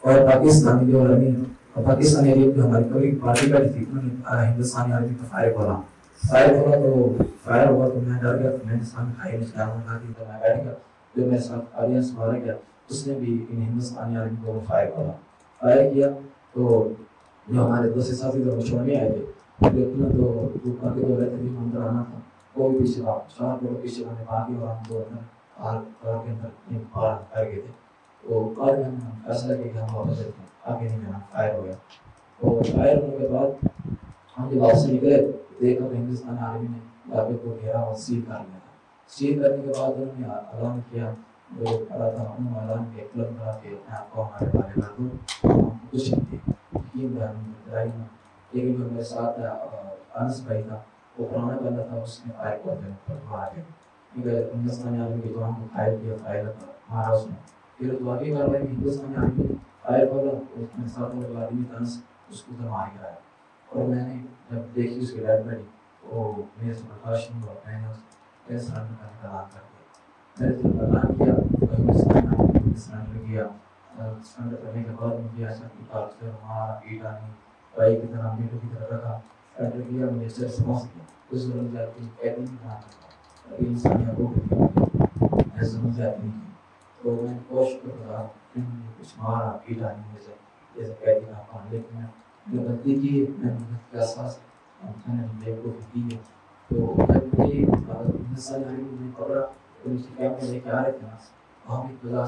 और पाकिस्तानी जो रही पाकिस्तानी एरिया में हमारी कभी पार्टी का थी उन्होंने हिंदुस्तानी आर्मी का फायर खोला तो फायर हुआ तो मैं डर गया तो मैंने सामने खाई में क्या होगा थी तो मैं बैठ गया जो मेरे साथ ऑडियंस मारा गया उसने भी इन हिंदुस्तानी आर्मी को फायर खोला फायर किया तो जो हमारे दूसरे साथी जो छोड़ने आए थे लेकिन तो ऊपर के दो रहते थे अंदर आना था वो भी पीछे था 4 लोग पीछे मैंने भागे और हम दो अंदर आग के अंदर पार कर गए थे तो कार में हम फैसला किया कि हम वापस चलते हैं आगे नहीं जाना फायर हो गया तो फायर होने के बाद हम जब वापस निकले देखा तो हिंदुस्तान आर्मी ने ढाबे को घेरा और सील कर लिया सील करने के बाद उन्होंने ऐलान किया जो खड़ा था उन्होंने ऐलान किया क्लब करा के अपने आप को हमारे बारे कर दो हम कुछ नहीं थे यकीन है हम लड़ाई में लेकिन जो मेरे साथ अनस भाई था वो पुराना बंदा था उसने फायर कर दिया पर मार गया क्योंकि हिंदुस्तानी आर्मी के जवान को फायर किया फायर मारा उसने फिर दुआई कर रहे हिंदुस्तानी आर्मी फायर कर उसमें साथ वाला आदमी था उसको तो मार गिराया और मैंने जब देखी उसकी डेड बॉडी तो मेरे से बर्दाश्त नहीं हुआ मैंने उसके सरेंडर करने का ऐलान कर दिया मैंने जब ऐलान किया तो हिंदुस्तान आर्मी ने सरेंडर किया सरेंडर करने के बाद मुझे ऐसा कि कार से मारा पीटा नहीं भाई की तरह बेटों की तरह रखा सरेंडर किया मुझे सर समझ गया उस वक्त जाती कैद नहीं बना सकता अभी इंसानियत को ऐसा समझ जाती नहीं तो मैं कोशिश कर रहा हूँ कुछ मारा पीटा नहीं मुझे जैसे कैदी का काम लेकिन जो गलती की मैंने का एहसास मैंने मेरे को की है तो जब मुझे हिंदुस्तान आर्मी ने पकड़ा तो मुझे कैंप में लेके आ रहे थे ना वहाँ भी बाजार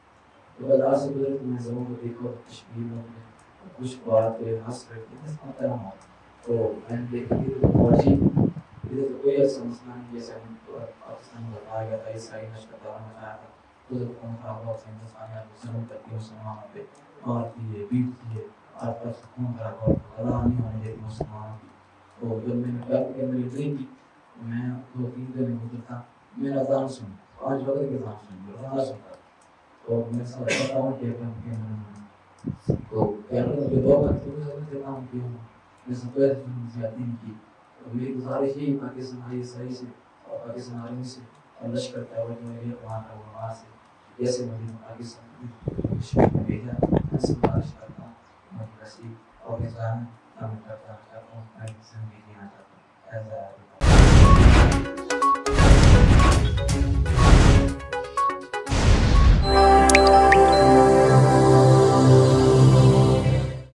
से गुजरे तो मैं लोगों को देखा कश्मीर में कुछ बात हंस रहे थे तो मैंने देखी तो फौजी इधर तो कोई ऐसा मसला नहीं जैसे पाकिस्तान में बताया गया था ईसाई नशर दौरान बताया था उधर कौन था बहुत हिंदुस्तानी आर्मी जरूर करती है मुसलमानों पे मारती है पीटती है आपका सुकून खराब हो अल्लाह नहीं होने देती मुसलमानों की तो जब मैंने कैंप के अंदर एंट्री की मैं 2-3 दिन गुजरता मैंने अज़ान सुनी 5 वक्त की अज़ान सुनी अज़ान सुनता तो मेरे साथ बताऊँ कि कैंप के अंदर तो कैंप में जो लोग आते हैं उन्हें देखा हूँ कि मैं सब ज़्यादा नहीं की तो मेरी गुजारिश यही पाकिस्तान सही से और पाकिस्तान आर्मी से और लश्कर तैयार जो एरिया वहाँ का वहाँ से जैसे मुझे पाकिस्तान में भेजा ऐसे गुजारिश करता हूँ और मैं जाना करता हूँ मैं जिंदगी जीना चाहता हूँ